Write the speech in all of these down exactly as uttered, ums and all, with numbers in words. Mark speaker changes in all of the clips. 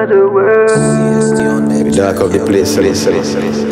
Speaker 1: of the world.
Speaker 2: We dark up the place, place, place, place.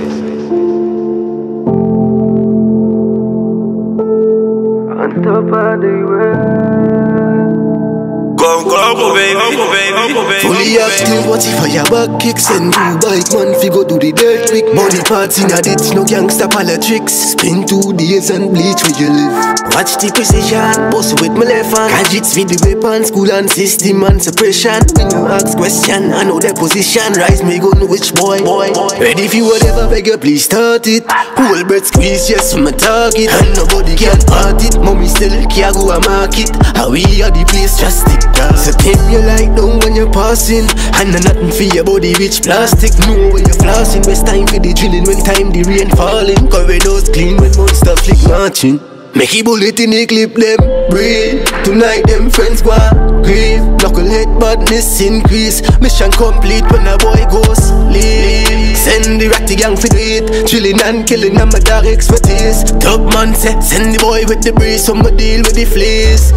Speaker 1: On top of the world.
Speaker 3: Go, go, go, baby, go, baby, go, baby.
Speaker 4: Fully active, what if I back kicks and do bike man figure do the dirt quick. Money parts in a ditch, no gangsta politics. Spend two days and bleach where you live. Watch the precision, boss with my left hand. Gadgets with the weapon, school and system and suppression. When you ask question, I know their position. Rise me gun which boy, boy. Ready for whatever, beg you please start it. Whole breath squeeze, yes, from my target. And nobody can part it. Mommy still can't go a market. How we are the place, just stick down. So tame your light down when you're passing. And nothing for your body, rich plastic. Know when you're flossing. Best time for the drilling when time the rain falling. Corridors clean when monster flick marching. Make a bullet in the clip them, breathe. Tonight them friends go grieve. Knucklehead badness increase. Mission complete when a boy goes leave. Send the ratty gang for do it. Chilling and killing and my dog expertise. Top man say, send the boy with the breeze. Some deal with the fleas.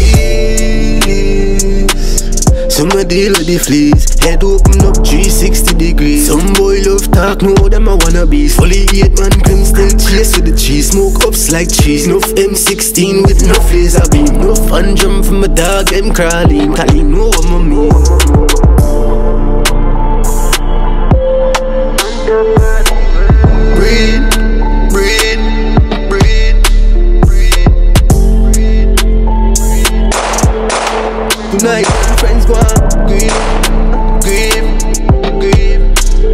Speaker 4: Some deal with the fleas. Head open up three sixty degrees. Some boy love talk, know them I wanna be. Fully eight man cream still chase with the cheese. Smoke ups like cheese. Enough M sixteen with no laser beam. No fun jump from my dog, them crawling. Call him know what I mean. Breathe, breathe, breathe, breathe, breathe. Tonight friends go on grieve, grieve, grieve.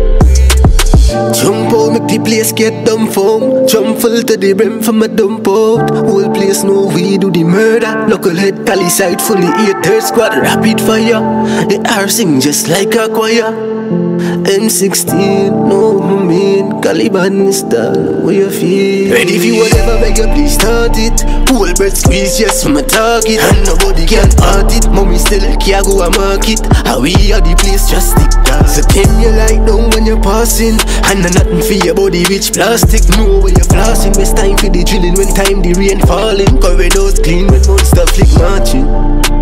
Speaker 4: Jump out, make the place get dumb foam. Jump full to the brim from a dump out. Whole place know we do the murder. Knucklehead tally side fully eight third squad. Rapid fire, the R sing just like a choir. M sixteen, no I mean Caliban is done, what you feel? Ready for whatever, beg you please start it. Whole breath squeeze, yes, from a target. And nobody can part it. Mommy still can't go a market. How we are the place, just stick down. So tame your light down when you're passing. And nothing for your body, rich plastic. Know where you're flossing. Best time for the drilling when time the rain falling. Corridors clean when monster flick marching.